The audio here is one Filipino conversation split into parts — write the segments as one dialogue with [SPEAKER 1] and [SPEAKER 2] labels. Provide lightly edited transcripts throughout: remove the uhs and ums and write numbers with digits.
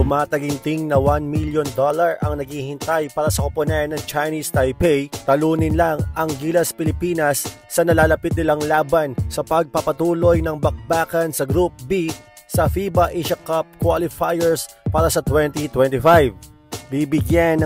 [SPEAKER 1] Tumataginting na $1 million ang naghihintay para sa koponan ng Chinese Taipei. Talunin lang ang Gilas Pilipinas sa nalalapit nilang laban sa pagpapatuloy ng bakbakan sa Group B sa FIBA Asia Cup Qualifiers para sa 2025. Bibigyan ng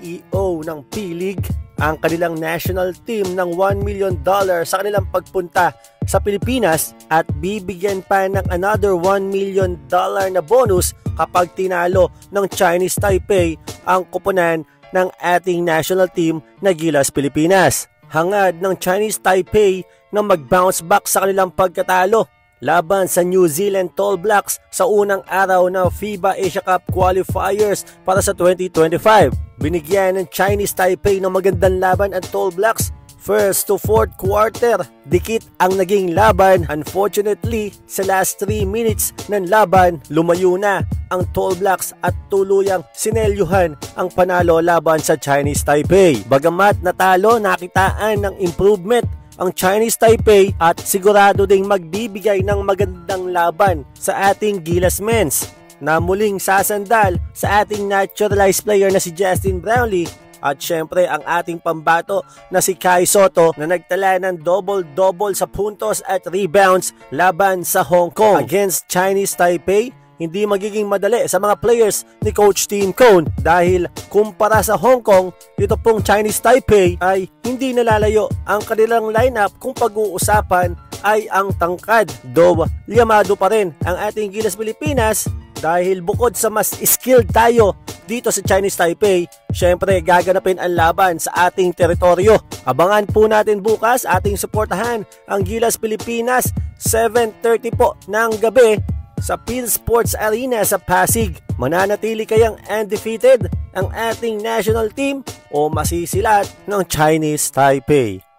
[SPEAKER 1] CEO ng P-League ang kanilang national team ng $1 million sa kanilang pagpunta sa Pilipinas at bibigyan pa ng another $1 million na bonus kapag tinalo ng Chinese Taipei ang koponan ng ating national team na Gilas Pilipinas. Hangad ng Chinese Taipei na mag-bounce back sa kanilang pagkatalo laban sa New Zealand Tall Blacks sa unang araw ng FIBA Asia Cup Qualifiers para sa 2025. Binigyan ng Chinese Taipei ng magandang laban ang Tall Blacks. First to fourth quarter, dikit ang naging laban. Unfortunately, sa last 3 minutes ng laban, lumayo na ang Tall Blacks at tuluyang sinelyuhan ang panalo laban sa Chinese Taipei. Bagamat natalo, nakitaan ng improvement ang Chinese Taipei at sigurado ding magbibigay ng magandang laban sa ating Gilas Men's na muling sasandal sa ating naturalized player na si Justin Brownlee at syempre ang ating pambato na si Kai Sotto na nagtala ng double-double sa puntos at rebounds laban sa Hong Kong. Against Chinese Taipei, hindi magiging madali sa mga players ni Coach Tim Cone dahil kumpara sa Hong Kong, ito pong Chinese Taipei ay hindi nalalayo ang kanilang lineup kung pag-uusapan ay ang tangkad. Though liyamado pa rin ang ating Gilas Pilipinas dahil bukod sa mas skilled tayo dito sa Chinese Taipei, syempre gaganapin ang laban sa ating teritoryo. Abangan po natin bukas ating suportahan ang Gilas Pilipinas 7:30 po ng gabi sa Phil Sports Arena sa Pasig. Mananatili kayang undefeated ang ating national team o masisilat ng Chinese Taipei?